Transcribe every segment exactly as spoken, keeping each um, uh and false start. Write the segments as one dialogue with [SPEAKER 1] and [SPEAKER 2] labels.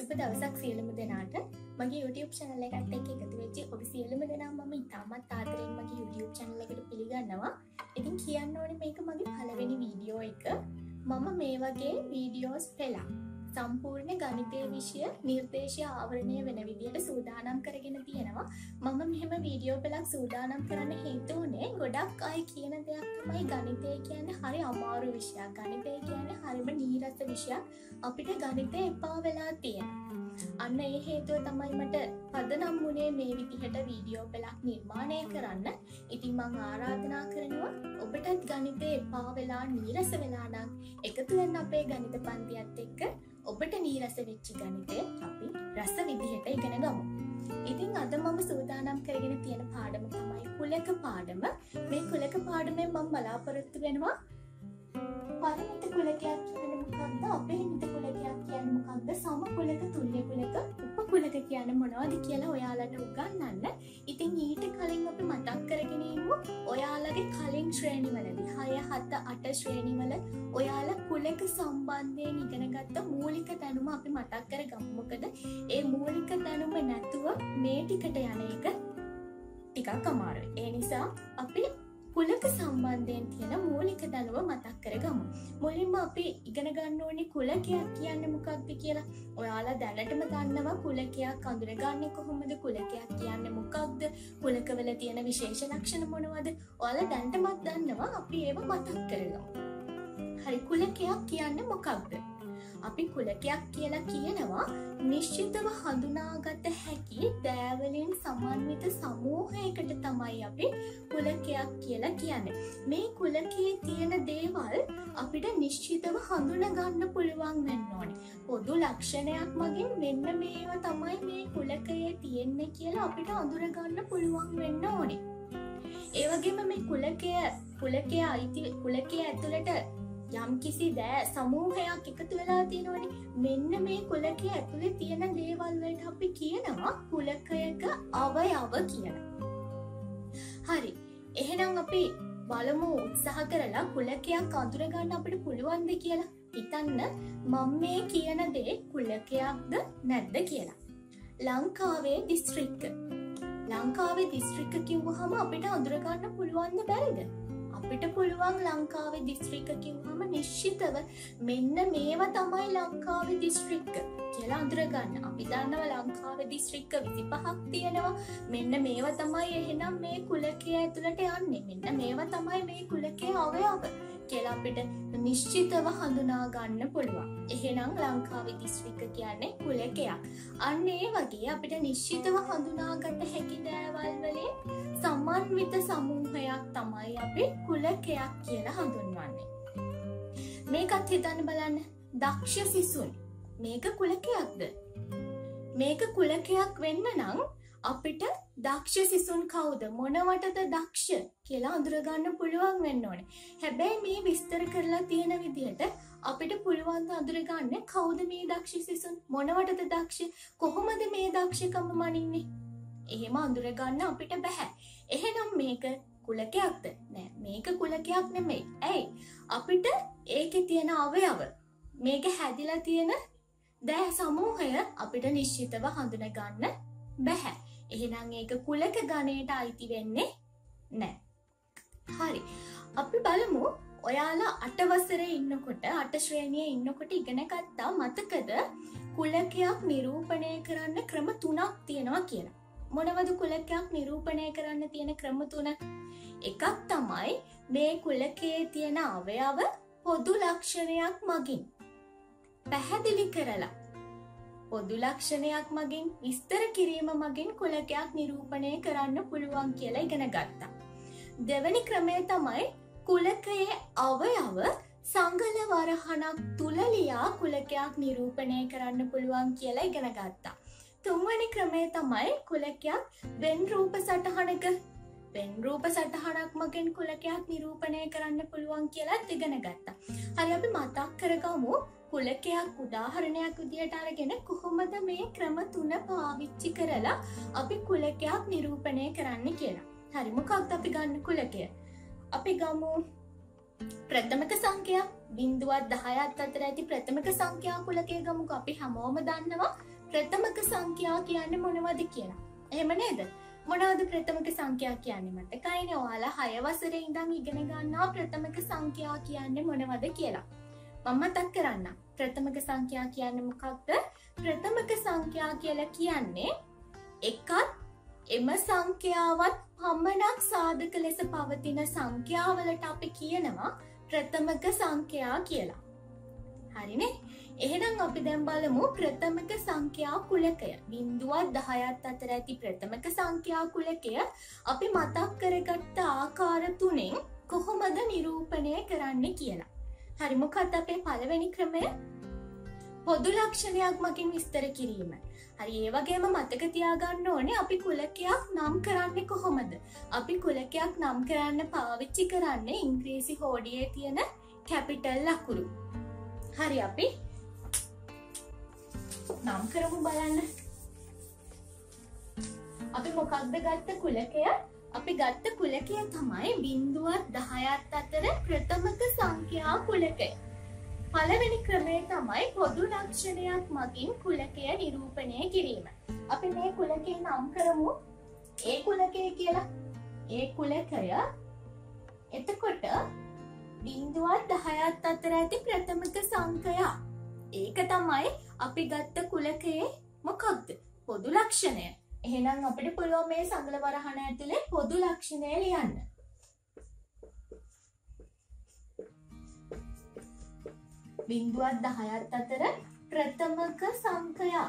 [SPEAKER 1] සුබ දවසක් සියලුම දෙනාට. මගේ YouTube channel එකත් එක්ක එකතු වෙච්ච ඔබ සියලුම දෙනා මම ඉතාමත් ආදරෙන් මගේ YouTube channel එකට පිළිගන්නවා. ඉතින් කියන්න ඕනේ මේක මගේ පළවෙනි වීඩියෝ එක. මම මේ වගේ වීඩියෝස් පෙළක් සම්පූර්ණ ගණිතය විෂය නිර්දේශය ආවරණය වෙන විදිහට සූදානම් කරගෙන තියෙනවා. මම මෙහෙම වීඩියෝ පෙළක් සූදානම් කරන්න හේතු වුණේ ගොඩක් අය කියන දෙයක් තමයි ගණිතය කියන්නේ හරි අමාරු විෂයක්. ගණිතය කියන්නේ හරිම නීරස විෂයක්. අපිට ගණිතය එපා වෙලා තියෙනවා. අන්න ඒ හේතුව තමයි මට පදනම් වුණේ මේ විදිහට වීඩියෝ පෙළක් නිර්මාණය කරන්න. ඉතින් මම ආරාධනා කරනවා ඔබටත් ගණිතය එපා වෙලා නීරස වෙලා නම් එකතු වෙන්න අපේ ගණිත පන්තියත් එක්ක ඔබට නීරස වෙච්ච ගණිතය අපි රස විදිහට ඉගෙන ගමු. ඉතින් අද මම සූදානම් කරගෙන තියෙන පාඩම තමයි කුලක පාඩම. මේ කුලක පාඩමෙන් මම බලාපොරොත්තු වෙනවා පරිමිත කුලකයක් කියන්නේ මොකක්ද? අපරිමිත කුලකයක් කියන්නේ මොකක්ද? සම කුලක, තුල්‍ය කුලක, උප කුලක කියන්නේ මොනවද කියලා ඔයාලට උගන්වන්න. ඉතින් ඊට කලින් අපි මතක් කරගෙන ඉමු ඔයාලගේ කලින් ශ්‍රේණිවලදී හය හත අට ශ්‍රේණිවල ඔයාලා කුලක සම්බන්ධයෙන් ඉගෙනගත්ත මූලික දැනුම අපි මතක් කරගමු. මොකද ඒ මූලික දැනුම නැතුව මේ ටිකට යන එක ටිකක් අමාරුයි. ඒ නිසා අපි කුලක සම්බන්ධයෙන් තියෙන මූලික දැනුම මතක් කරගමු. මුලින්ම අපි ඉගෙන ගන්න ඕනේ කුලකයක් කියන්නේ මොකක්ද කියලා. ඔයාලා දැනටම දන්නවා කුලකයක් අඳුරගන්නේ කොහොමද? කුලකයක් කියන්නේ මොකක්ද? කුලකවල තියෙන විශේෂ ලක්ෂණ මොනවද? ඔයාලා දැනටමත් දන්නවා. අපි ඒව මතක් කරගමු. හරි, කුලකයක් කියන්නේ මොකක්ද? අපි කුලකයක් කියලා කියනවා නිශ්චිතව හඳුනාගත හැකි දෑවලින් සමන්විත සමූහයකට තමයි අපි කුලකයක් කියලා කියන්නේ. මේ කුලකයේ තියෙන දේවල් අපිට නිශ්චිතව හඳුනා ගන්න පුළුවන් වෙන්න ඕනේ. පොදු ලක්ෂණයක් මගින් මෙන්න මේවා තමයි මේ කුලකයේ තියෙන්නේ කියලා අපිට අඳුර ගන්න පුළුවන් වෙන්න ඕනේ. ඒ වගේම මේ කුලකය කුලකයේ අයිති කුලකයේ ඇතුළට යම් කිසි දෑ සමූහයක් එකතු වෙලා තියෙනවනේ. මෙන්න මේ කුලකයේ ඇතුලේ තියෙන දේවල් වලට අපි කියනවා කුලකයක අවයව කියලා. හරි. එහෙනම් අපි බලමු උත්සාහ කරලා කුලකයක් අඳුර ගන්න අපිට පුළුවන්ද කියලා. හිතන්න මම මේ කියන දේ කුලකයක්ද නැද්ද කියලා. ලංකාවේ දිස්ත්‍රික්ක. ලංකාවේ දිස්ත්‍රික්ක කිව්වහම අපිට අඳුර ගන්න පුළුවන්ද බැරිද? අපිට පුළුවන් ලංකාවේ දිස්ත්‍රික්ක කිව්වම නිශ්චිතව මෙන්න මේවා තමයි ලංකාවේ දිස්ත්‍රික්ක කියලා අඳුරගන්න. අපි දන්නවා ලංකාවේ දිස්ත්‍රික්ක විසිපහක් තියෙනවා. මෙන්න මේවා තමයි එහෙනම් මේ කුලකයේ ඇතුළට යන්නේ. මෙන්න මේවා තමයි මේ කුලකයේ අවයව කියලා අපිට නිශ්චිතව හඳුනා ගන්න පුළුවන්. එහෙනම් ලංකාවේ දිස්ත්‍රික්ක කියන්නේ කුලකයක්. අන්න ඒ වගේ අපිට නිශ්චිතව හඳුනාගත හැකි දේවල් වලින් සමන්විත සමූහයක් තමයි අපි කුලකයක් කියලා හඳුන්වන්නේ. මේකත් හිතන්න බලන්න. දක්ෂ සිසුන්. මේක කුලකයක්ද? මේක කුලකයක් වෙන්න නම් අපිට දක්ෂ සිසුන් කවුද? මොනවටද දක්ෂ කියලා අඳුරගන්න පුළුවන් වෙන්න ඕනේ. හැබැයි මේ විස්තර කරලා තියෙන විදිහට අපිට පුළුවන් ද අඳුරගන්න කවුද මේ දක්ෂ සිසුන්? මොනවටද දක්ෂ? කොහොමද මේ දක්ෂකම මනින්නේ? එහෙම අඳුරගන්න අපිට බෑ. එහෙනම් මේක කුලකයක්ද? නෑ, මේක කුලකයක් නෙමෙයි. ඇයි? අපිට ඒකේ තියෙන අවයව මේක හැදිලා තියෙන දෑ සමූහය අපිට නිශ්චිතව හඳුනා ගන්න බෑ. එහෙනම් ඒක කුලක ගණයට අයිති වෙන්නේ නෑ. හරි. අපි බලමු ඔයාලා අට වසරේ ඉන්නකොට අට ශ්‍රේණියේ ඉන්නකොට ඉගෙන ගත්තා මතකද කුලකයක් නිරූපණය කරන්න ක්‍රම තුනක් තියෙනවා කියලා. මොනවද කුලකයක් නිරූපණය කරන්න තියෙන ක්‍රම තුන? එකක් තමයි මේ කුලකයේ තියෙන අවයව පොදු ලක්ෂණයක් මගින් පැහැදිලි කරලා පොදු ලක්ෂණයක් මගින් විස්තර කිරීම මගින් කුලකයක් නිරූපණය කරන්න පුළුවන් කියලා ඉගෙන ගත්තා. දෙවැනි ක්‍රමය තමයි කුලකයේ අවයව සංගල වරහණක් තුල ලියා කුලකයක් නිරූපණය කරන්න පුළුවන් කියලා ඉගෙන ගත්තා. තුන්වැනි ක්‍රමය තමයි කුලකයක් වෙන් රූප සටහනක වෙන් රූප සටහනක් මගින් කුලකයක් නිරූපණය කරන්න පුළුවන් කියලා ඉගෙන ගත්තා. හරි, අපි මතක් කරගමු කුලකයක් උදාහරණයක් විදියට අරගෙන කොහොමද මේ ක්‍රම තුන පාවිච්චි කරලා අපි කුලකයක් නිරූපණය කරන්න කියලා. හරි, මොකක්ද අපි ගන්න කුලකය? අපි ගමු ප්‍රථමක සංඛ්‍යා බිංදුවත් දහයත් අතර ඇති ප්‍රථමක සංඛ්‍යා කුලකය ගමුකෝ. අපි හැමෝම දන්නවා ප්‍රථමක සංඛ්‍යා කියන්නේ මොනවද කියලා. එහෙම නේද? මොනවද ප්‍රථමක සංඛ්‍යා කියන්නේ? මතකයිනේ ඔයාලා හය වසරේ ඉඳන් ඉගෙන ගන්නවා ප්‍රථමක සංඛ්‍යා කියන්නේ මොනවද කියලා. මම මතක් කරන්නම්. ප්‍රථමක සංඛ්‍යා කියන්නේ මොකක්ද? ප්‍රථමක සංඛ්‍යා කියලා කියන්නේ එකත් එම සංඛ්‍යාවත් පමණක් සාධක ලෙස පවතින සංඛ්‍යාවලට අපි කියනවා ප්‍රථමක සංඛ්‍යා කියලා. හරිනේ? එහෙනම් අපි දැන් බලමු ප්‍රථමක සංඛ්‍යා කුලකය. බිංදුවත් දහයත් අතර ඇති ප්‍රථමක සංඛ්‍යා කුලකය අපි මතක් කරගත්ත ආකාර තුනෙන් කොහොමද නිරූපණය කරන්න කියලා. හරි, මොකක්ද අපේ පළවෙනි ක්‍රමය? පොදු ලක්ෂණයක් මගින් විස්තර කිරීම. හරි, ඒ වගේම මතක තියාගන්න ඕනේ අපි කුලකයක් නම් කරන්නේ කොහොමද? අපි කුලකයක් නම් කරන්න පාවිච්චි කරන්නේ ඉංග්‍රීසි හෝඩියේ තියෙන කැපිටල් ලකුණු. හරි, අපි නම් කරමු බලන්න. අපි මොකක්ද ගත්ත කුලකය? අපි ගත්ත කුලකය තමයි බිංදුවත් දහයත් අතර ප්‍රථමක සංඛ්‍යා කුලකය. පළවෙනි ක්‍රමය තමයි පොදු ලක්ෂණයක් මගින් කුලකය නිරූපණය කිරීම. අපි මේ කුලකය නම් කරමු ඒ කුලකය කියලා. ඒ කුලකය එතකොට බිංදුවත් දහයත් අතර ඇති ප්‍රථමක සංඛ්‍යා. ඒක තමයි අපි ගත්ත කුලකයේ මොකක්ද? පොදු ලක්ෂණය. එහෙනම් අපිට පුළුවන් මේ සඟල වරහන ඇතුලේ පොදු ලක්ෂණය ලියන්න. බිංදුවත් දහයත් අතර ප්‍රථමක සංඛ්‍යා.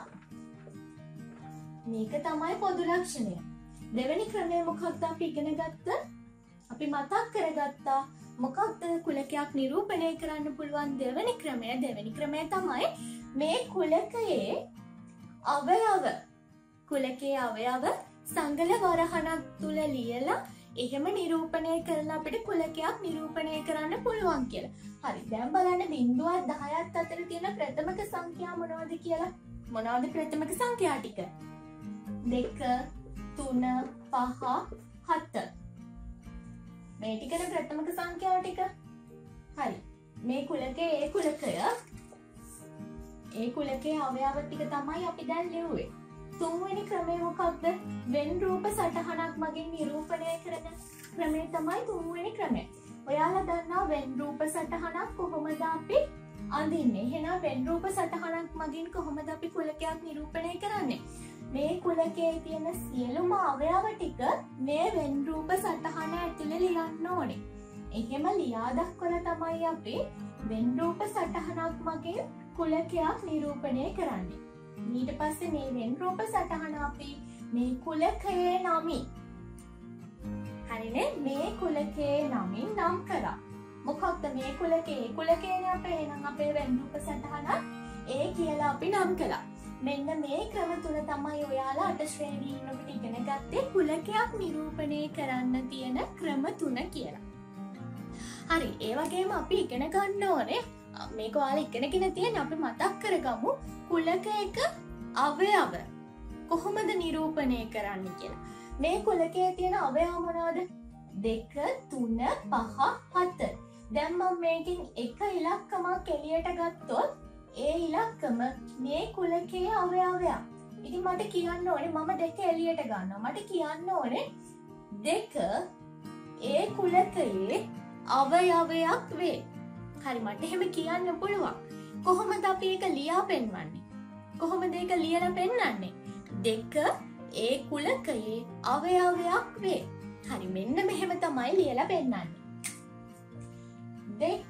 [SPEAKER 1] මේක තමයි පොදු ලක්ෂණය. දෙවෙනි ක්‍රමය මොකක්ද අපි ඉගෙන ගත්ත? අපි මතක් කරගත්තා මොකක්ද කුලකයක් නිරූපණය කරන්න පුළුවන් දෙවෙනි ක්‍රමය. දෙවෙනි ක්‍රමය තමයි මේ කුලකයේ අවයව කුලකයේ අවයව සංගල වරහණක් තුල ලියලා එහෙම නිරූපණය කරලා අපිට කුලකයක් නිරූපණය කරන්න පුළුවන් කියලා. හරි, දැන් බලන්න බිංදුවත් දහයත් අතර තියෙන ප්‍රථමක සංඛ්‍යා මොනවද කියලා. මොනවද ප්‍රථමක සංඛ්‍යා ටික? දෙක, තුන, පහ, හත. මේ ටිකන ප්‍රථමක සංඛ්‍යාව ටික. හරි, මේ කුලකයේ ඒ කුලකය ඒ කුලකයේ අවයව ටික තමයි අපි දැන් ලියුවේ. තුන්වෙනි ක්‍රමය මොකක්ද? වෙන් රූප සටහනක් මගින් නිරූපණය කරන ක්‍රමය තමයි තුන්වෙනි ක්‍රමය. ඔයාලා දන්නවා වෙන් රූප සටහනක් කොහොමද අපි අඳින්නේ? එහෙනම් වෙන් රූප සටහනක් මගින් කොහොමද අපි කුලකයක් නිරූපණය කරන්නේ? මේ කුලකයේ තියෙන සියලුම අවයව ටික මේ වෙන් රූප සටහන ඇතුලේ ලියන්න ඕනේ. එහෙම ලියා දක්වලා තමයි අපි වෙන් රූප සටහනක් මගින් කුලකයක් නිරූපණය කරන්නේ. ඊට පස්සේ මේ වෙන් රූප සටහන අපි මේ කුලකයේ නමින් හරිනේ මේ කුලකයේ නමින් නම් කරා. මොකක්ද මේ කුලකයේ? කුලකයනේ අපේ එහෙනම් අපේ වෙන් රූප සටහන ඒ කියලා අපි නම් කළා. මෙන්න මේ ක්‍රම තුන තමයි ඔයාලා අට ශ්‍රේණියේ ඉන්නකොට ඉගෙන ගත්තේ කුලකයක් නිරූපණය කරන්න තියෙන ක්‍රම තුන කියලා. හරි, ඒ වගේම අපි ඉගෙන ගන්න ඕනේ මේක ඔයාලා ඉගෙනගෙන තියෙන අපි මතක් කරගමු කුලකයක අවයව කොහොමද නිරූපණය කරන්න කියලා. මේ කුලකයේ තියෙන අවයව මොනවද? දෙක, තුන, පහ, හත. දැන් මම මේකෙන් එක ඉලක්කමක් එළියට ගත්තොත් ඒ ඉලක්කම මේ කුලකයේ අවයවයක්. ඉතින් මට කියන්න ඕනේ මම දෙක එළියට ගන්නවා. මට කියන්න ඕනේ දෙක ඒ කුලකයේ අවයවයක් වේ. හරි, මට එහෙම කියන්න පුළුවන්. කොහොමද අපි ඒක ලියා පෙන්වන්නේ? කොහොමද ඒක ලියලා පෙන්වන්නේ? දෙක ඒ කුලකයේ අවයවයක් වේ. හරි, මෙන්න මෙහෙම තමයි ලියලා පෙන්වන්නේ. දෙක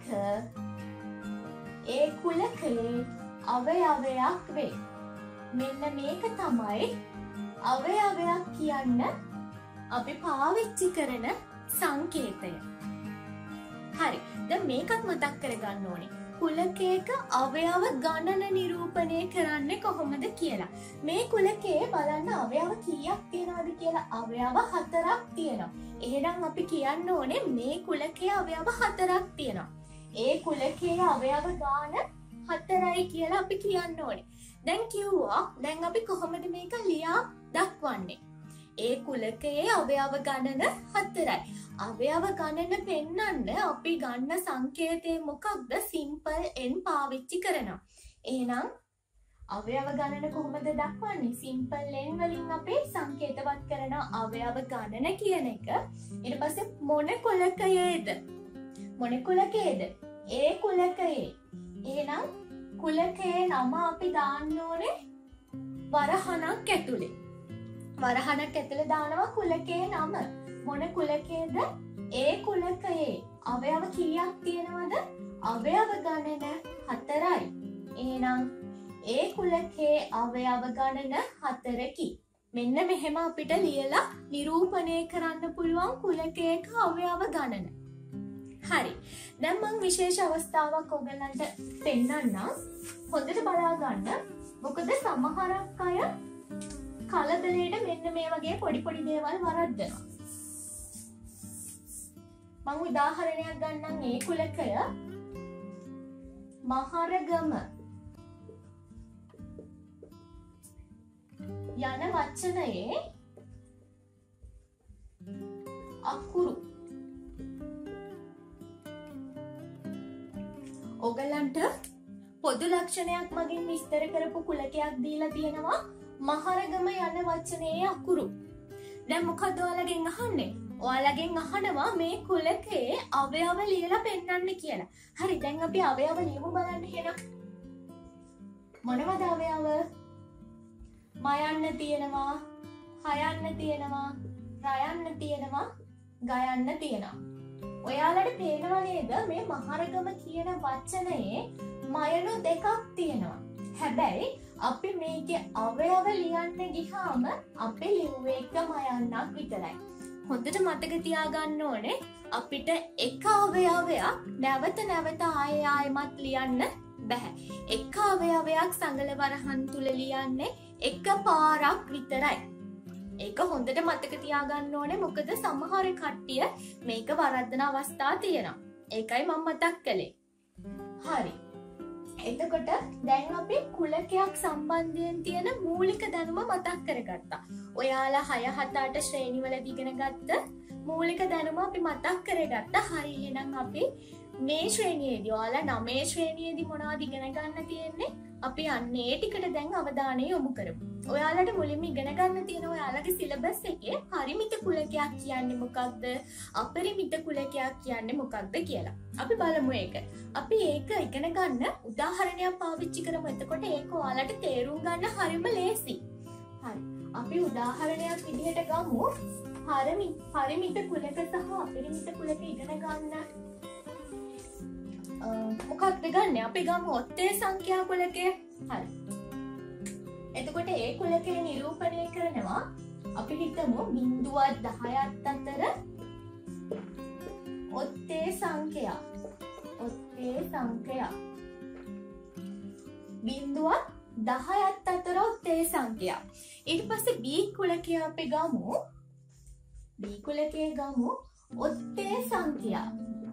[SPEAKER 1] ඒ කුලකයේ අවයවයක් වේ. මෙන්න මේක තමයි අවයවයක් කියන්න අපි පාවිච්චි කරන සංකේතය. හරි, දැන් මේකත් මතක් කරගන්න ඕනේ. කුලකයක අවයව ගණන නිරූපණය කරන්නේ කොහොමද කියලා. මේ කුලකයේ බලන්න අවයව කීයක් තියෙනවද කියලා. අවයව හතරක් තියෙනවා. එහෙනම් අපි කියන්න ඕනේ මේ කුලකයේ අවයව හතරක් තියෙනවා. ඒ කුලකයේ අවයව ගාන හතරයි කියලා අපි කියන්න ඕනේ. දැන් කිව්වා දැන් අපි කොහොමද මේක ලියා දක්වන්නේ? ඒ කුලකයේ අවයව ගණන හතරයි. අවයව ගණන පෙන්වන්න අපි ගන්න සංකේතය මොකක්ද? සිම්පල් n පාවිච්චි කරනවා. එහෙනම් අවයව ගණන කොහොමද දක්වන්නේ? සිම්පල් ලෙන් වලින් අපි සංකේතවත් කරන අවයව ගණන කියන එක. ඊට පස්සේ මොන කුලකයේද? මොන කුලකයේද? ඒ කුලකයේ. එහෙනම් කුලකයේ නම අපි දාන්න ඕනේ වරහණක් ඇතුලේ. වරහණක් ඇතුලේ දානවා කුලකයේ නම. මොන කුලකයේද? ඒ කුලකයේ. අවයව කීයක් තියෙනවද? අවයව ගණන හතරයි. එහෙනම් ඒ කුලකයේ අවයව ගණන හතරකි. මෙන්න මෙහෙම අපිට ලියලා නිරූපණය කරන්න පුළුවන් කුලකයක අවයව ගණන. හරි. දැන් මම විශේෂ අවස්ථාවක් ඔයගලන්ට පෙන්නන්නම්. හොඳට බලා ගන්න. මොකද සමහරක් අය කලබලයට මෙන්න මේ වගේ පොඩි පොඩි දේවල් වරද්දනවා. මම උදාහරණයක් ගන්නම්. ඒ කුලකය මහරගම යන වචනයේ අකුරු. ඔයගලන්ට පොදු ලක්ෂණයක් මගින් විස්තර කරපු කුලකයක් දීලා තියෙනවා මහරගම යන වචනයේ අකුරු. දැන් මොකද ඔයාලගෙන් අහන්නේ? ඔයාලගෙන් අහනවා මේ කුලකයේ අවයව ලියලා පෙන්නන්න කියලා. හරි, දැන් අපි අවයව ලියමු බලන්න එහෙනම්. මොනවද අවයව? මයන්න තියෙනවා, හයන්න තියෙනවා, රයන්න තියෙනවා, ගයන්න තියෙනවා. ඔයාලට පේනව නේද මේ මහරගම කියන වචනයේ මයනු දෙකක් තියෙනවා. හැබැයි අපි මේකේ අවයව ලියන්න ගියාම අපි ලිව්වේ එක මයන්නක් විතරයි. හොඳට මතක තියාගන්න ඕනේ අපිට එක අවයවයක් නැවත නැවත ආයෙ ආයෙමත් ලියන්න බෑ. එක අවයවයක් සංගල වරහන් තුල ලියන්නේ එක පාරක් විතරයි. ඒක හොඳට මතක තියාගන්න ඕනේ. මොකද සමහර කට්ටිය මේක වරද්දන අවස්ථා තියෙනවා. ඒකයි මම මතක් කළේ. හරි. එතකොට දැන් අපි කුලකයක් සම්බන්ධයෙන් තියෙන මූලික දැනුම මතක් කරගත්තා. ඔයාලා හය හත අට ශ්‍රේණිවලදී ඉගෙන ගත්ත මූලික දැනුම අපි මතක් කරගත්තා. හරි, එහෙනම් අපි මේ ශ්‍රේණියේදී ඔයාලා නවය ශ්‍රේණියේදී මොනවද ඉගෙන ගන්න තියෙන්නේ? අපි අන්නේ ටිකට දැන් අවධානය යොමු කරමු. ඔයාලට මුලින්ම ඉගෙන ගන්න තියෙන ඔයාලගේ සිලබස් එකේ පරිමිත කුලකයක් කියන්නේ මොකක්ද? අපරිමිත කුලකයක් කියන්නේ මොකක්ද කියලා. අපි බලමු ඒක. අපි ඒක ඉගෙන ගන්න උදාහරණයක් පාවිච්චි කරමු. එතකොට ඒක ඔයාලට තේරුම් ගන්න හරිම ලේසි. හරි. අපි උදාහරණයක් විදිහට ගමු. පරිමිත පරිමිත කුලක සහ අපරිමිත කුලක ඉගෙන ගන්න. මොකක්ද ගන්න? අපි ගමු ඔත්තේ සංඛ්‍යා කුලකය. හරි. එතකොට ඒ කුලකය නිරූපණය කරනවා අපි හිතමු බිංදුවත් දහයත් අතර ඔත්තේ සංඛ්‍යා. ඔත්තේ සංඛ්‍යා. බිංදුවත් දහයත් අතර ඔත්තේ සංඛ්‍යා. ඊට පස්සේ B කුලකය අපි ගමු. B කුලකයේ ගමු ඔත්තේ සංඛ්‍යා.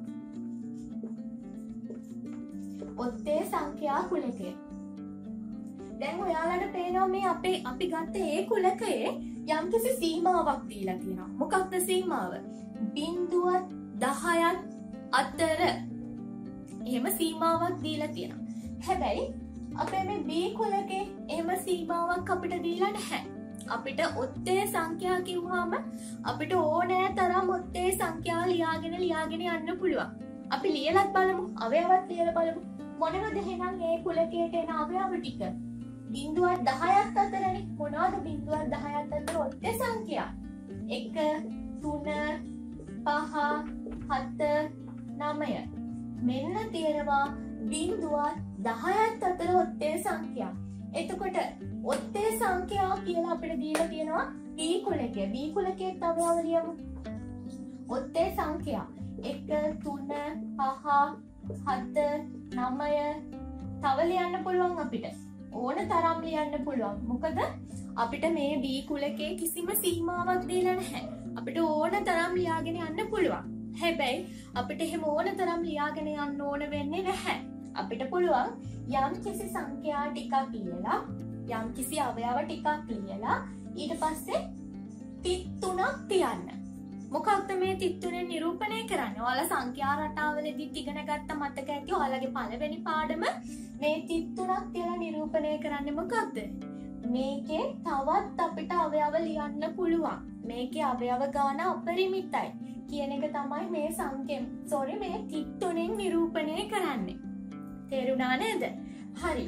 [SPEAKER 1] ඔත්තේ සංඛ්‍යා කුලකය. දැන් ඔයාලට පේනවා මේ අපේ අපි ගත්ත ඒ කුලකයේ යම්කිසි සීමාවක් දීලා තියෙනවා. මොකක්ද සීමාව? බිංදුවත් දහයත් අතර. එහෙම සීමාවක් දීලා තියෙනවා. හැබැයි අපේ මේ B කුලකේ එහෙම සීමාවක් අපිට දීලා නැහැ. අපිට ඔත්තේ සංඛ්‍යා කිව්වම අපිට ඕනෑ තරම් ඔත්තේ සංඛ්‍යා ලියාගෙන ලියාගෙන යන්න පුළුවන්. අපි ලියලත් බලමු. අවයවත් ලියලා බලමු. මොනවද එහෙනම් ඒ කුලකයට එන අවයව ටික? බිංදුවත් දහයත් අතරනේ. මොනවද බිංදුවත් දහයත් අතර ඔත්තේ සංඛ්‍යා? එක, තුන, පහ, හත, නවය. මෙන්න තියෙනවා බිංදුවත් දහයත් අතර ඔත්තේ සංඛ්‍යා. එතකොට ඔත්තේ සංඛ්‍යා කියලා අපිට දීලා තියෙනවා B කුලකය. B කුලකයේ අවයව ලියමු. ඔත්තේ සංඛ්‍යා එක, තුන, පහ, හත, නවය. තව ලියන්න පුළුවන් අපිට. ඕන තරම් ලියන්න පුළුවන්. මොකද අපිට මේ B කුලකයේ කිසිම සීමාවක් දීලා නැහැ. අපිට ඕන තරම් ලියාගෙන යන්න පුළුවන්. හැබැයි අපිට එහෙම ඕන තරම් ලියාගෙන යන්න ඕන වෙන්නේ නැහැ. අපිට පුළුවන් යම් කිසි සංඛ්‍යා ටිකක් ලියලා, යම් කිසි අවයව ටිකක් ලියලා ඊට පස්සේ තිත් තුනක් තියන්න. මොකක්ද මේ තිත් තුනෙන් නිරූපණය කරන්නේ? ඔයාලා සංඛ්‍යා රටාවලදී ඉගෙන ගත්ත මතක ඇති ඔයාලගේ පළවෙනි පාඩම මේ තිත් තුනක් තියලා නිරූපණය කරන්නේ මොකක්ද? මේකේ තවත් අපිට අවයව ලියන්න පුළුවන්. මේකේ අවයව ගාන අපරිමිතයි කියන එක තමයි මේ සංකේම sorry මේ තිත් තුනෙන් නිරූපණය කරන්නේ. තේරුණා නේද? හරි.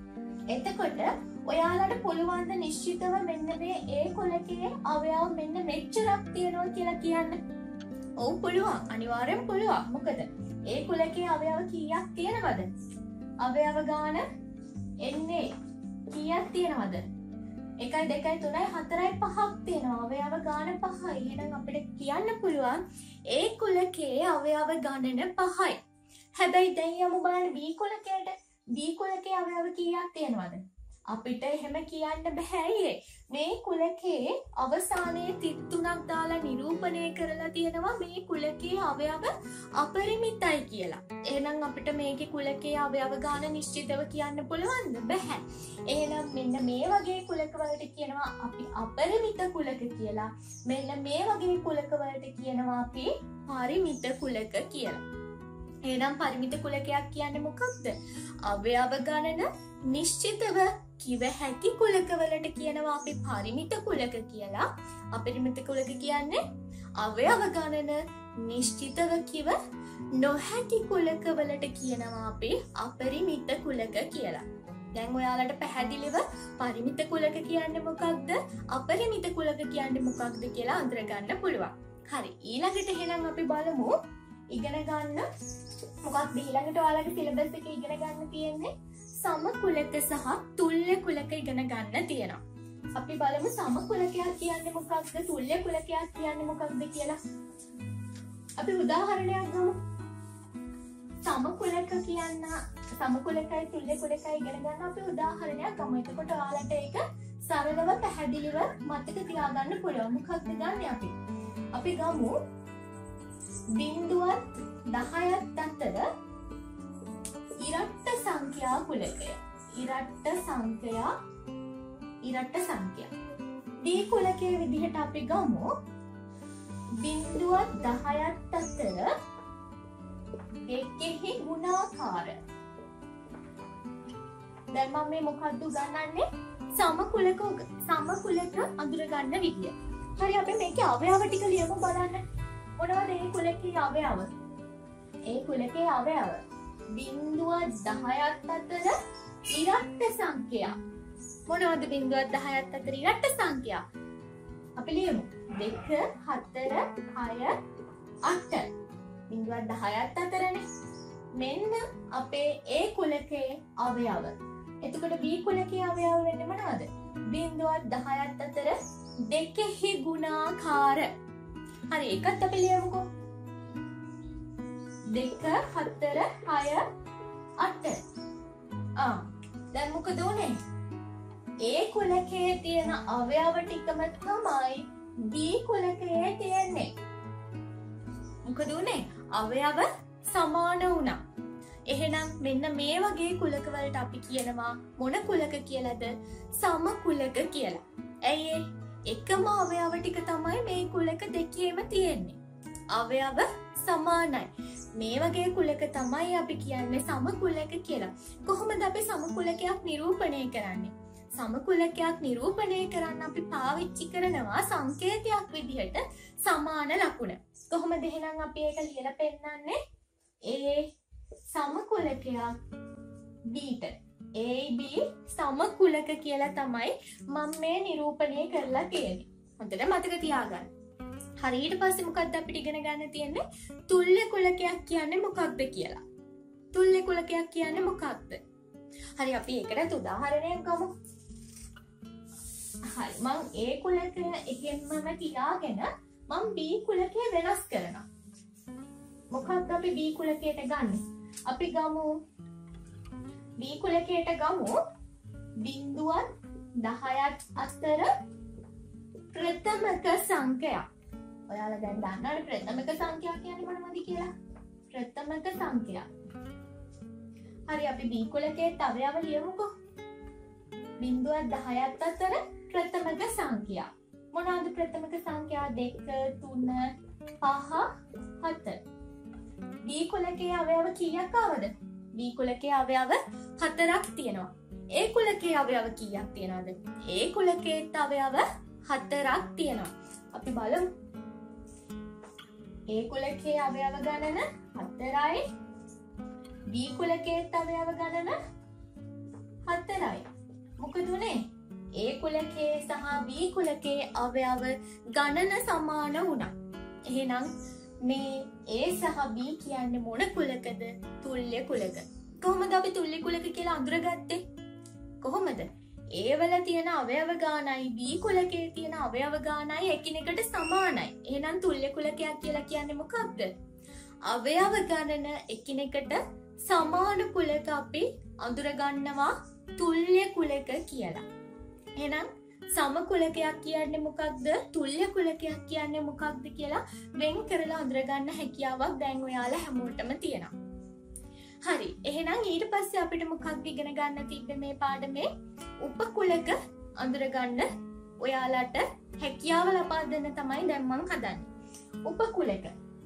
[SPEAKER 1] එතකොට ඔයාලට පුළුවන් ද නිශ්චිතව මෙන්න මේ ඒ කොලකේ අවයව මෙන්න මෙච්චරක් තියෙනවා කියලා කියන්න? ඔව් පුළුවන්. අනිවාර්යෙන් පුළුවන්. මොකද ඒ කොලකේ අවයව කීයක් තියෙනවද? අවයව ගාන එන්නේ කීයක් තියෙනවද? එකයි දෙකයි තුනයි හතරයි පහක් තියෙනවා. අවයව ගාන පහයි. එහෙනම් අපිට කියන්න පුළුවන් ඒ කුලකයේ අවයව ගණන පහයි. හැබැයි දැන් යමු බලන්න B කුලකයට. B කුලකයේ අවයව කීයක් තියෙනවද? අපිට එහෙම කියන්න බෑ. මේ කුලකයේ අවසානයේ තිත් තුනක් දාලා නිරූපණය කරලා තියෙනවා මේ කුලකයේ අවයව අපරිමිතයි කියලා. එහෙනම් අපිට මේකේ කුලකයේ අවයව ගාන නිශ්චිතව කියන්න පුළුවන්ද? බෑ. එහෙනම් මෙන්න මේ වගේ කුලක වලට කියනවා අපි අපරිමිත කුලක කියලා. මෙන්න මේ වගේ කුලක වලට කියනවා අපි පරිමිත කුලක කියලා. එහෙනම් පරිමිත කුලකයක් කියන්නේ මොකක්ද? අවයව ගණන නිශ්චිතව කිව හැකි කුලකවලට කියනවා අපි පරිමිත කුලක කියලා. අපරිමිත කුලක කියන්නේ අවයව ගණන නිශ්චිතව කිව නොහැකි කුලකවලට කියනවා අපි අපරිමිත කුලක කියලා. දැන් ඔයාලට පැහැදිලිව පරිමිත කුලක කියන්නේ මොකක්ද? අපරිමිත කුලක කියන්නේ මොකක්ද කියලා අඳුරගන්න පුළුවන්. හරි. ඊළඟට එහෙනම් අපි බලමු ඉගෙන ගන්න මොකක්ද ඊළඟට ඔයාලගේ සිලබස් එකේ ඉගෙන ගන්න තියෙන්නේ සමකුලක සහ තුල්‍ය කුලක ඉගෙන ගන්න තියෙනවා. අපි බලමු සමකුලකයක් කියන්නේ මොකක්ද තුල්‍ය කුලකයක් කියන්නේ මොකක්ද කියලා. අපි උදාහරණයක් ගමු. සමකුලක කියන්න සමකුලකයි තුල්‍ය කුලකයි ඉගෙන ගන්න අපි උදාහරණයක් ගමු. එතකොට ඔයාලට ඒක සරලව පැහැදිලිව මතක තියාගන්න පුළුවන්. මොකක්ද ගන්න අපි? අපි ගමු බිංදුවත් දහයත් අතර ඉරට්ට සංඛ්‍යා කුලකය. ඉරට්ට සංඛ්‍යා ඉරට්ට සංඛ්‍යා. දී කුලකයේ විදිහට අපි ගමු බිංදුවත් දහයත් අතර දෙකෙහි ගුණාකාර. දැන් මම මේ මොකද්ද ගන්නන්නේ? සමකුලක සමකුලක අඳුර ගන්න විදිය. හරි අපි මේකේ අවයව ටික ලියමු බලන්න. මොනවද මේ කුලකේ අවයව? ඒ කුලකේ අවයව බිංදුවත් දහයත් අතර ඉරට්ට සංඛ්‍යා. මොනවද බිංදුවත් දහයත් අතර ඉරට්ට සංඛ්‍යා? අපි ලියමු දෙක හතර හය අට. බිංදුවත් දහයත් අතරනේ. මෙන්න අපේ ඒ කුලකේ අවයව. එතකොට B කුලකේ අවයව වෙන්නේ මොනවද? බිංදුවත් දහයත් අතර දෙකෙහි ගුණාකාර. හරි ඒකත් අපි ලියමුකෝ. දෙක හතර හය අට. ආ දැන් මොකද උනේ? ඒ කුලකයේ තියෙන අවයව ටිකම තමයි B කුලකයේ තියෙන්නේ. මොකද උනේ? අවයව සමාන වුණා. එහෙනම් මෙන්න මේ වගේ කුලක වලට අපි කියනවා මොන කුලක කියලාද? සම කුලක කියලා. ඇයි ඒ? එකම අවයව ටික තමයි මේ කුලක දෙකේම තියෙන්නේ. අවයව සමානයි. මේ වගේ කුලක තමයි අපි කියන්නේ සමකුලක කියලා. කොහොමද අපි සමකුලකයක් නිරූපණය කරන්නේ? සමකුලකයක් නිරූපණය කරන්න අපි පාවිච්චි කරනවා සංකේතයක් විදිහට සමාන ලකුණ. කොහොමද එහෙනම් අපි ඒක ලියලා පෙන්නන්නේ? A සමකුලකයක් B ට A B සමකුලක කියලා තමයි මම මේ නිරූපණය කරලා තියෙන්නේ. හොඳට මතක තියාගන්න. හරි ඊට පස්සේ මොකක්ද අපිට ඉගෙන ගන්න තියෙන්නේ? තුල්‍ය කුලකයක් කියන්නේ මොකක්ද කියලා. තුල්‍ය කුලකයක් කියන්නේ මොකක්ද? හරි අපි ඒකට උදාහරණයක් ගමු. හරි මම A කුලකය එකෙන්ම තියාගෙන මම B කුලකය වෙනස් කරනවා. මොකක්ද අපි B කුලකයට ගන්නෙ? අපි ගමු B කුලකයට ගමු බිංදුවත් දහයත් අතර ප්‍රථමක සංඛ්‍යා. ඔයාලා දැන් දන්නවනේ ප්‍රථමක සංඛ්‍යා කියන්නේ මොනවද කියලා? ප්‍රථමක සංඛ්‍යා. හරි අපි B කුලකයේ අවයව ලියමුකෝ. බිංදුවත් දහයත් අතර ප්‍රථමක සංඛ්‍යා. මොනවද ප්‍රථමක සංඛ්‍යා? දෙක තුන පහ හතර. B කුලකයේ අවයව කීයක් ආවද? B කුලකයේ අවයව හතරක් තියෙනවා. A කුලකයේ අවයව කීයක් තියෙනවද? A කුලකයේ අවයව හතරක් තියෙනවා. අපි බලමු. A කුලකයේ අවයව ගණන හතරයි. B කුලකයේ අවයව ගණන හතරයි. මොකද උනේ? A කුලකයේ සහ B කුලකයේ අවයව ගණන සමාන වුණා. එහෙනම් මේ A සහ B කියන්නේ මොන කුලකද? තුල්්‍ය කුලක. කොහොමද අපි තුල්්‍ය කුලක කියලා අඳුරගත්තේ? කොහොමද? A වල තියෙන අවයව ගානයි B කුලකයේ තියෙන අවයව ගානයි එකිනෙකට සමානයි. එහෙනම් තුල්්‍ය කුලකයක් කියලා කියන්නේ මොකක්ද? අවයව ගණන එකිනෙකට සමාන කුලක අපි අඳුරගන්නවා තුල්්‍ය කුලක කියලා. එහෙනම් සම කුලකයක් කියන්නේ මොකක්ද? තුල්්‍ය කුලකයක් කියන්නේ මොකක්ද කියලා වෙන් කරලා අඳුරගන්න හැකියාවක් දැන් ඔයාලා හැමෝටම තියෙනවා. හරි. එහෙනම් ඊට පස්සේ අපිට මොකක්ද ඉගෙන ගන්න තිබ්බේ මේ පාඩමේ? උපකුලක අඳුරගන්න ඔයාලට හැකියාව ලබා දෙන්න තමයි දැන් මම හදන්නේ. උපකුලක.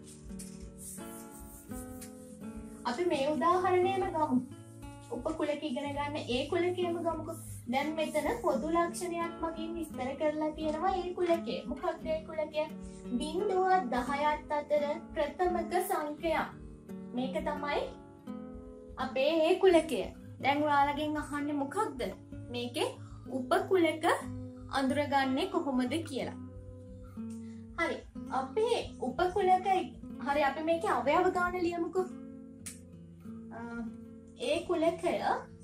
[SPEAKER 1] අපි මේ උදාහරණයම ගමු. උපකුලක ඉගෙන ගන්න ඒ කුලකයම ගමුකෝ. දැන් මෙතන පොදු ලක්ෂණයක් මගින් විස්තර කරලා තියෙනවා ඒ කුලකය. මොකක්ද ඒ කුලකය? බිංදුව දහයත් අතර ප්‍රථමක සංඛ්‍යා. මේක තමයි අපේ ඒ කුලකය. දැන් ඔයාලගෙන් අහන්නේ මොකක්ද? මේකේ උපකුලක අඳුරගන්නේ කොහොමද කියලා. හරි. අපේ උපකුලක හරි අපි මේකේ අවයව ගාන ලියමුකෝ. ඒ කුලකය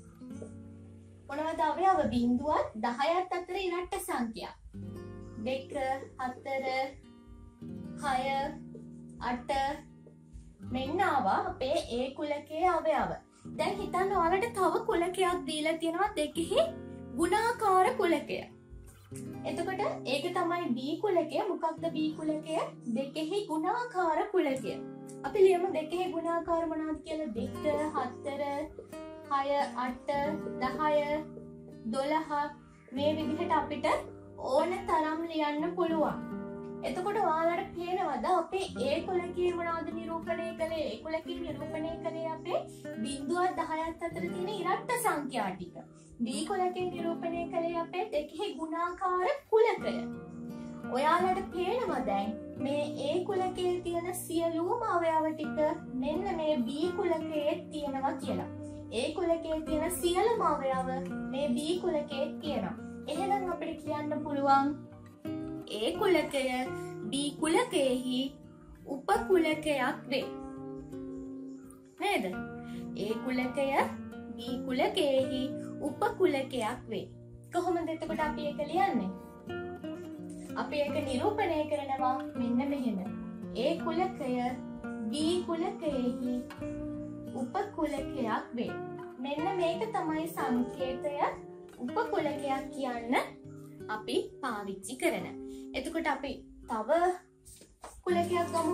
[SPEAKER 1] මොනවද අවයව? බිංදුවත් දහයත් අතර ඉරට්ට සංඛ්‍යා. දෙක, හතර, හය, අට මෙන්න ආවා අපේ ඒ කුලකයේ අවයව. දැන් හිතන්න ඔයාලට තව කුලකයක් දීලා තියෙනවා දෙකෙහි ගුණාකාර කුලකය. එතකොට ඒක තමයි B කුලකය. මොකක්ද B කුලකය? දෙකෙහි ගුණාකාර කුලකය. අපි ලියමු දෙකෙහි ගුණාකාර මොනවද කියලා. දෙක, හතර, හය, අට, දහය, දොළහ මේ විදිහට අපිට ඕන තරම් ලියන්න පුළුවන්. එතකොට ඔයාලට පේනවද අපේ ඒ කුලකයේ මොනවද නිරූපණය කළේ? ඒ කුලකයේ නිරූපණය කළේ අපේ බිංදුව දහයත් අතර තියෙන ඉරට්ට සංඛ්‍යා ටික. B කුලකයේ නිරූපණය කළේ අපේ දෙකෙහි ගුණාකාර කුලකය. ඔයාලට පේනවා දැන් මේ A කුලකයේ තියෙන සියලුම අවයව ටික මෙන්න මේ B කුලකයේ තියෙනවා කියලා. A කුලකයේ තියෙන සියලුම අවයව මේ B කුලකයේ තියෙනවා. එහෙනම් අපිට කියන්න පුළුවන් A කුලකය B කුලකයේහි උපකුලකයක් වේ. නේද? A කුලකය B කුලකයේහි උපකුලකයක් වේ. කොහොමද එතකොට අපි ඒක ලියන්නේ? අපි ඒක නිරූපණය කරනවා මෙන්න මෙහෙම. A කුලකය B කුලකයේහි උපකුලකයක් වේ. මෙන්න මේක තමයි සංකේතය උපකුලකයක් කියන්න අපි පාවිච්චි කරන. එතකොට අපි තව කුලකයක් ගමු.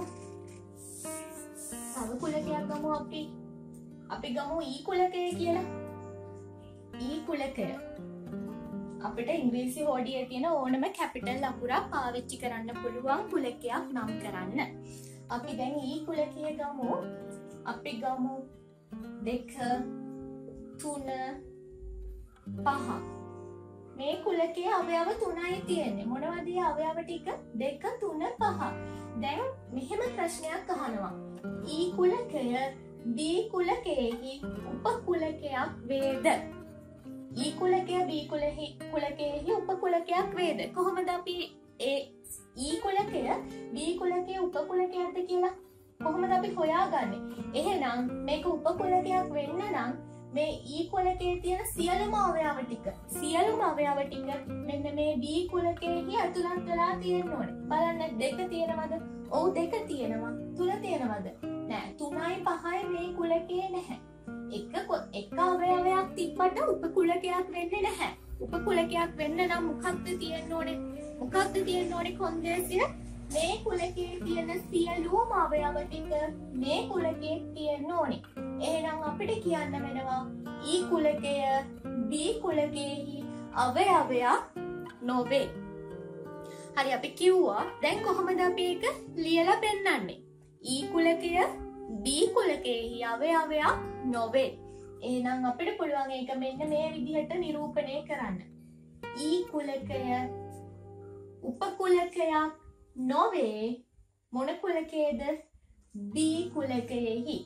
[SPEAKER 1] තව කුලකයක් ගමු අපි. අපි ගමු E කුලකය කියලා. E කුලකය අපිට ඉංග්‍රීසි හෝඩියේ තියෙන ඕනම කැපිටල් අකුරක් පාවිච්චි කරන්න පුළුවන් කුලකයක් නම් කරන්න. අපි දැන් E කුලකය ගමු. අපි ගමු දෙක, තුන, පහ. මේ කුලකයේ අවයව තුනයි තියෙන්නේ. මොනවද ඒ අවයව ටික? දෙක, තුන, පහ. දැන් මෙහෙම ප්‍රශ්නයක් අහනවා. E කුලකය B කුලකයේහි උපකුලකයක් වේද? E කුලකය B කුලකයේහි උපකුලකයක් වේද? කොහොමද අපි ඒ E කුලකය B කුලකයේ උපකුලකයක්ද කියලා කොහොමද අපි හොයාගන්නේ? එහෙනම් මේක උපකුලකයක් වෙන්න නම් මේ E කුලකයේ තියෙන සියලුම අවයව ටික සියලුම අවයව ටික මෙන්න මේ B කුලකයේහි ඇතුළත් වෙලා තියෙන්න ඕනේ. බලන්න දෙක තියෙනවද? ඔව් දෙක තියෙනවා. තුන තියෙනවද? නෑ. තුනයි පහයි මේ කුලකයේ නැහැ. එක එක අවයවයක් තිබ්බට උපකුලකයක් වෙන්නේ නැහැ. උපකුලකයක් වෙන්න නම් මොකක්ද තියෙන්න ඕනේ? මොකක්ද තියෙන්න ඕනේ කොන්දේසිය? මේ කුලකයේ තියෙන සියලුම අවයව ටික මේ කුලකයේ තියෙන්න ඕනේ. එහෙනම් අපිට කියන්න වෙනවා E කුලකය B කුලකයේහි අවයවයක් නොවේ. හරි අපි කිව්වා දැන් කොහොමද අපි ඒක ලියලා පෙන්නන්නේ? E කුලකය B කුලකයේහි අවයවයක් නොවේ. එහෙනම් අපිට පුළුවන් ඒක මෙන්න මේ විදිහට නිරූපණය කරන්න. E කුලකය උපකුලකයක් නොවේ මොන කුලකයේද? B කුලකයේහි.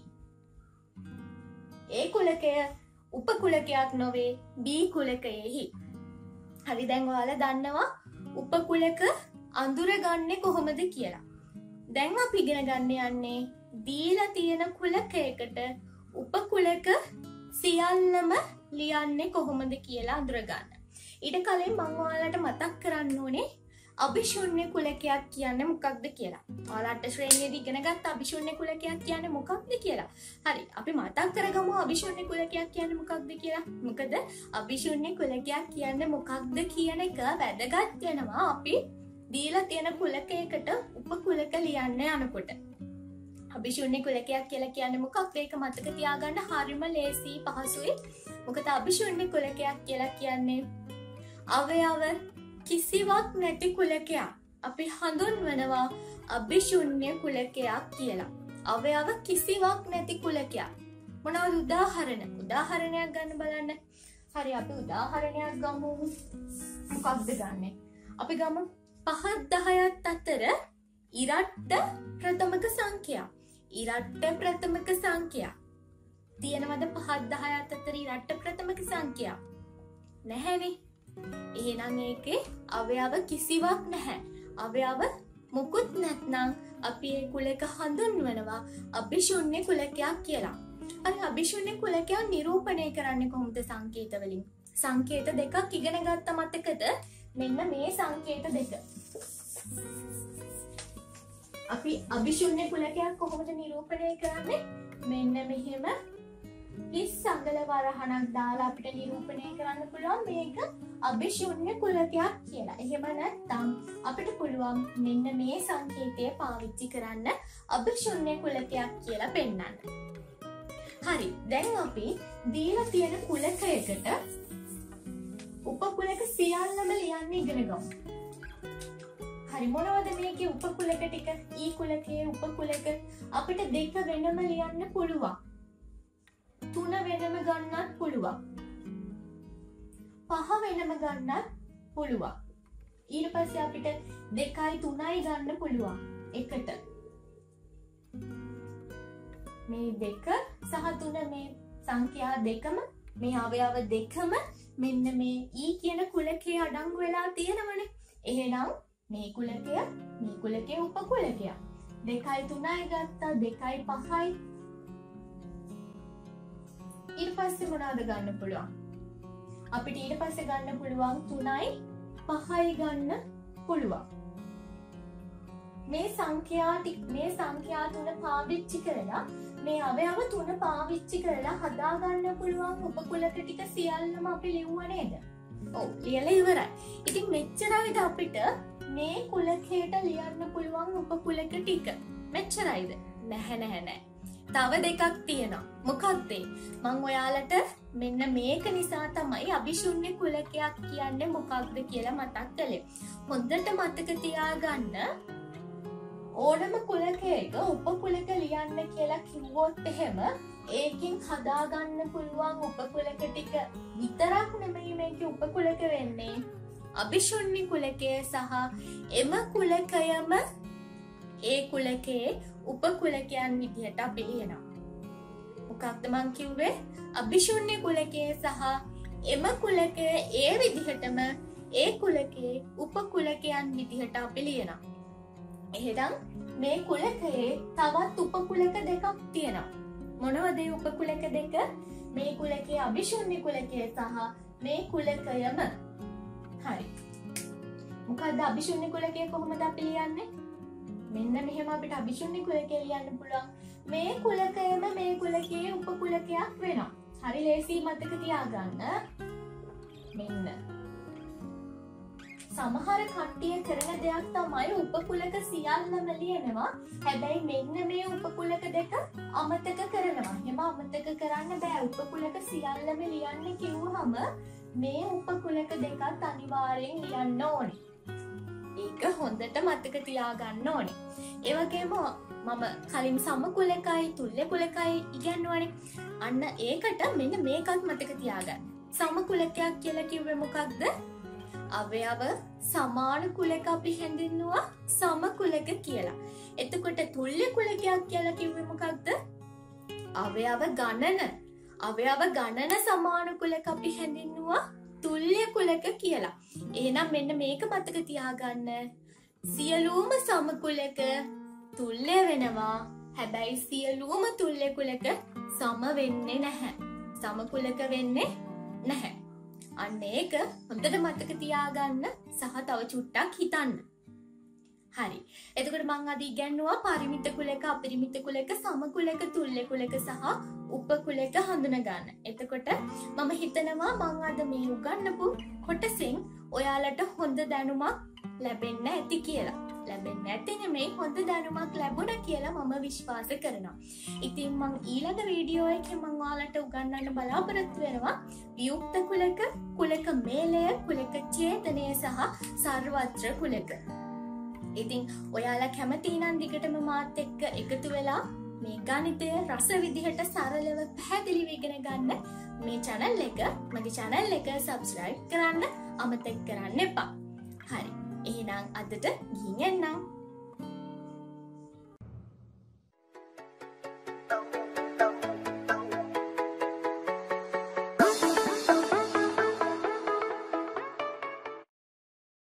[SPEAKER 1] A කුලකය උපකුලකයක් නොවේ B කුලකයේහි. හරි දැන් ඔයාලා දන්නවා උපකුලක අඳුරගන්නේ කොහොමද කියලා. දැන් අපි ඉගෙන ගන්න යන්නේ දීලා තියෙන කුලකයකට උපකුලක සියල්ලම ලියන්නේ කොහොමද කියලා අඳුරගන්න. ඊට කලින් මම ඔයාලට මතක් කරන්න ඕනේ අභිශූන්‍ය කුලකයක් කියන්නේ මොකක්ද කියලා. ඔයාලට ශ්‍රේණියේදී ඉගෙන ගත්ත අභිශූන්‍ය කුලකයක් කියන්නේ මොකක්ද කියලා. හරි අපි මතක් කරගමු අභිශූන්‍ය කුලකයක් කියන්නේ මොකක්ද කියලා. මොකද අභිශූන්‍ය කුලකයක් කියන්නේ මොකක්ද කියන එක වැදගත් වෙනවා අපි දීලා තියෙන කුලකයකට උපකුලක ලියන්න යනකොට. අභිශූන්‍ය කුලකයක් කියලා කියන්නේ මොකක්ද? ඒක මතක තියාගන්න හරිම ලේසි පහසුයි. මොකද අභිශූන්‍ය කුලකයක් කියලා කියන්නේ අවයව කිසිවක් නැති කුලකයක්. අපි හඳුන්වනවා අභිශූන්‍ය කුලකයක් කියලා. අවයව කිසිවක් නැති කුලකයක්. මොනවද උදාහරණ? උදාහරණයක් ගන්න බලන්න. හරි අපි උදාහරණයක් ගමු. මොකක්ද ගන්නෙ? අපි ගමු පහත් දහයත් අතර ඉරට්ට ප්‍රථමක සංඛ්‍යා. ඉරට්ට ප්‍රථමක සංඛ්‍යා. තියෙනවද පහත් දහයත් අතර ඉරට්ට ප්‍රථමක සංඛ්‍යා? නැහැනේ. එහෙනම් ඒකේ අවයව කිසිවක් නැහැ. අවයව මුකුත් නැත්නම් අපි ඒ කුලක හඳුන්වනවා අභිශූන්‍ය කුලකයක් කියලා. අර අභිශූන්‍ය කුලකයක් නිරූපණය කරන්නේ කොහොමද සංකේත වලින්? සංකේත දෙකක් ඉගෙන ගත්ත මතකද? මෙන්න මේ සංකේත දෙක. අපි අභිශූන්‍ය කුලකයක් කොහොමද නිරූපණය කරන්නේ? මෙන්න මෙහෙම හිස් අඟල වරහණක් දාලා අපිට නිරූපණය කරන්න පුළුවන් මේක අභිශූන්‍ය කුලකයක් කියලා. එහෙම නැත්නම් අපිට පුළුවන් මෙන්න මේ සංකේතය පාවිච්චි කරන්න අභිශූන්‍ය කුලකයක් කියලා පෙන්නන්න. හරි දැන් අපි දීලා තියෙන කුලකයකට උපකුලක සියල්ලම ලියන්න ඉගෙන ගමු. හරි මොනවද මේකේ උපකුලක ටික? E කුලකයේ උපකුලක අපිට දෙක වෙනම ලියන්න පුළුවන්. තුන වෙනම ගන්නත් පුළුවන්. පහ වෙනම ගන්නත් පුළුවන්. ඊට පස්සේ අපිට දෙකයි තුනයි ගන්න පුළුවන් එකට. මේ දෙක සහ තුන මේ සංඛ්‍යා දෙකම මේ අවයව දෙකම මෙන්න මේ E කියන කුලකයේ අඩංගු වෙලා තියෙනවනේ. එහෙනම් මේ කුලකය මේ කුලකයේ උපකුලකයක්. දෙකයි තුනයි ගත්තා දෙකයි පහයි. ඊට පස්සේ මොනවද ගන්න පුළුවන්? අපිට ඊට පස්සේ ගන්න පුළුවන් තුනයි පහයි ගන්න පුළුවන්. මේ සංඛ්‍යා ටික මේ සංඛ්‍යා තුන පාවිච්චි කරලා මේ අවයව තුන පාවිච්චි කරලා හදා ගන්න පුළුවන් උපකුලක ටික සියල්ලම අපි ලිව්වා නේද? ඔව් ලියලා ඉවරයි. ඉතින් මෙච්චරයිද අපිට මේ කුලකයට ලියන්න පුළුවන් උපකුලක ටික? මෙච්චරයිද? නැහැ නැහැ නැහැ. තව දෙකක් තියෙනවා. මොකක්ද ඒ? මම ඔයාලට මෙන්න මේක නිසා තමයි අභිශූන්‍ය කුලකයක් කියන්නේ මොකක්ද කියලා මතක් කළේ. හොඳට මතක තියාගන්න ඕනම කුලකයක උපකුලක ලියන්න කියලා කිව්වොත් එහෙම ඒකෙන් හදාගන්න පුළුවන් උපකුලක ටික විතරක් නෙමෙයි මේකේ උපකුලක වෙන්නේ. අභිශූන්‍ය කුලකය සහ එම කුලකයම ඒ කුලකයේ උපකුලකයන් විදිහට අපි ලියනවා. මොකක්ද මං කිව්වේ? අභිශූන්‍ය කුලකයේ සහ එම කුලකයේ ඒ විදිහටම ඒ කුලකයේ උපකුලකයන් විදිහට අපි ලියනවා. එහෙනම් මේ කුලකයේ තවත් උපකුලක දෙකක් තියෙනවා. මොනවද ඒ උපකුලක දෙක? මේ කුලකයේ අභිශූන්‍ය කුලකය සහ මේ කුලකයම. හරි. මොකද්ද අභිශූන්‍ය කුලකය කොහොමද අපි ලියන්නේ? මෙන්න මෙහෙම අපිට අභිශූන්‍ය කුලකය ලියන්න පුළුවන්. මේ කුලකයම මේ කුලකයේ උපකුලකයක් වෙනවා. හරි ලේසි මතක තියාගන්න. මෙන්න සමහර කට්ටිය කරන දෙයක් තමයි උපකුලක සියල්ලම ලියනවා. හැබැයි මෙන්න මේ උපකුලක දෙක අමතක කරනවා. එහෙම අමතක කරන්න බෑ. උපකුලක සියල්ලම ලියන්න කිව්වහම මේ උපකුලක දෙකත් අනිවාර්යෙන් ලියන්න ඕනේ. ඒක හොඳට මතක තියාගන්න ඕනේ. ඒ වගේම මම කලින් සමකුලකයි තුල්්‍ය කුලකයි ඉගැන්වනේ. අන්න ඒකට මෙන්න මේකත් මතක තියාගන්න. සමකුලකයක් කියලා කිව්වේ මොකක්ද? අවයව සමාන කුලක අපි හැඳින්නුවා සමකුලක කියලා. එතකොට තුල්්‍ය කුලකයක් කියලා කිව්වේ මොකක්ද? අවයව ගණන. අවයව ගණන සමාන කුලක අපි හැඳින්නුවා තුල්්‍ය කුලක කියලා. එහෙනම් මෙන්න මේක මතක තියාගන්න. සියලුම සමකුලක තුල්්‍ය වෙනවා. හැබැයි සියලුම තුල්්‍ය කුලක සම වෙන්නේ නැහැ. සමකුලක වෙන්නේ නැහැ. අන්න ඒක හොඳට මතක තියාගන්න සහ තව චුට්ටක් හිතන්න. හරි. එතකොට මම අද ඉගෙනුවා පරිමිත කුලක, අපරිමිත කුලක, සමකුලක, තුල්්‍ය කුලක සහ උපකුලක හඳුනා ගන්න. එතකොට මම හිතනවා මම අද මේ උගන්වපු කොටසෙන් ඔයාලට හොඳ දැනුමක් ලැබෙන්න ඇති කියලා. ලැබෙන්න ඇති නෙමෙයි හොඳ දැනුමක් ලැබුණා කියලා මම විශ්වාස කරනවා. ඉතින් මම ඊළඟ වීඩියෝ එකේ මම ඔයාලට උගන්වන්න බලාපොරොත්තු වෙනවා වියුක්ත කුලක, කුලක මේලය, කුලක ඡේදනය සහ සර්වත්‍ර කුලක. ඉතින් ඔයාලා කැමති නම් දිගටම මාත් එක්ක එකතු වෙලා මේ ගණිතය රස විදිහට සරලව පැහැදිලිව ඉගෙන ගන්න මේ channel එක මගේ channel එක subscribe කරන්න අමතක කරන්න එපා. හරි. එහෙනම් අදට ගිහින් එන්නම්.